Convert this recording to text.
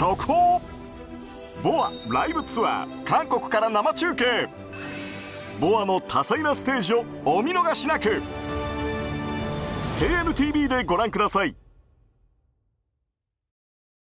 速報。ボアライブツアー韓国から生中継。ボアの多彩なステージをお見逃しなく。 KNTV でご覧ください。